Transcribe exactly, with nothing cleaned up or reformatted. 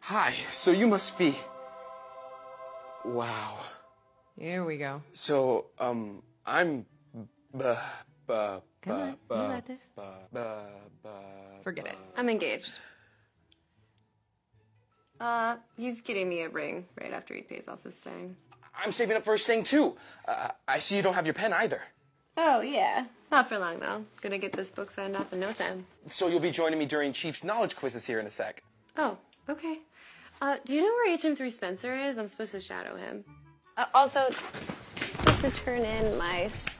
Hi, so you must be... Wow. Here we go. So, um, I'm... B- b- Come b- on, you b- got this. b- b- b- Forget it. I'm engaged. Uh, he's getting me a ring right after he pays off his stang. I'm saving up for a staying too. Uh, I see you don't have your pen either. Oh, yeah. Not for long, though. Gonna get this book signed off in no time. So you'll be joining me during Chief's knowledge quizzes here in a sec. Oh, okay. Uh, do you know where H M three Spencer is? I'm supposed to shadow him. Uh, also, I'm supposed to turn in my